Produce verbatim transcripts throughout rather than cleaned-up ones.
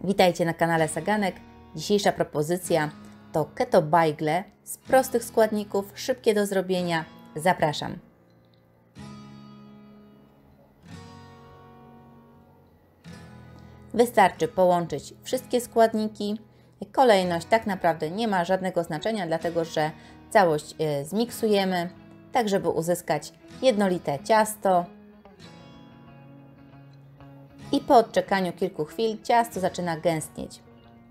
Witajcie na kanale Saganek. Dzisiejsza propozycja to keto bajgle z prostych składników, szybkie do zrobienia. Zapraszam. Wystarczy połączyć wszystkie składniki. Kolejność tak naprawdę nie ma żadnego znaczenia, dlatego że całość zmiksujemy, tak żeby uzyskać jednolite ciasto. I po odczekaniu kilku chwil ciasto zaczyna gęstnieć.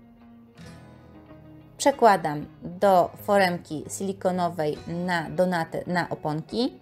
Przekładam do foremki silikonowej na donaty na oponki.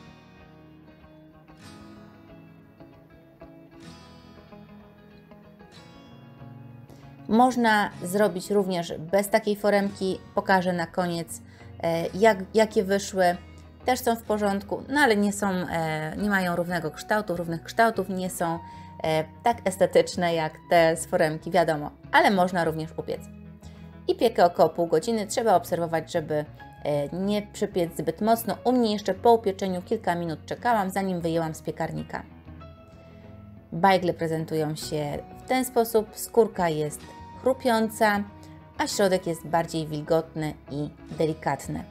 Można zrobić również bez takiej foremki. Pokażę na koniec, jak, jakie wyszły. Też są w porządku, no ale nie są, nie mają równego kształtu, równych kształtów, nie są tak estetyczne jak te z foremki, wiadomo, ale można również upiec. I piekę około pół godziny. Trzeba obserwować, żeby nie przypiec zbyt mocno. U mnie jeszcze po upieczeniu kilka minut czekałam, zanim wyjęłam z piekarnika. Bajgle prezentują się w ten sposób. Skórka jest chrupiąca, a środek jest bardziej wilgotny i delikatny.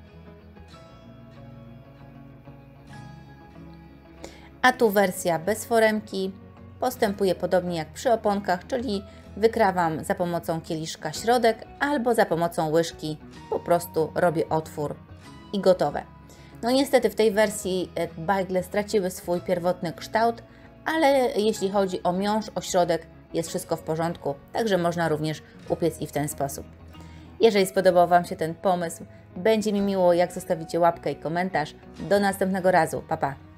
A tu wersja bez foremki. Postępuję podobnie jak przy oponkach, czyli wykrawam za pomocą kieliszka środek albo za pomocą łyżki po prostu robię otwór i gotowe. No niestety w tej wersji bajgle straciły swój pierwotny kształt, ale jeśli chodzi o miąższ, o środek jest wszystko w porządku, także można również upiec i w ten sposób. Jeżeli spodobał Wam się ten pomysł, będzie mi miło jak zostawicie łapkę i komentarz. Do następnego razu, pa pa!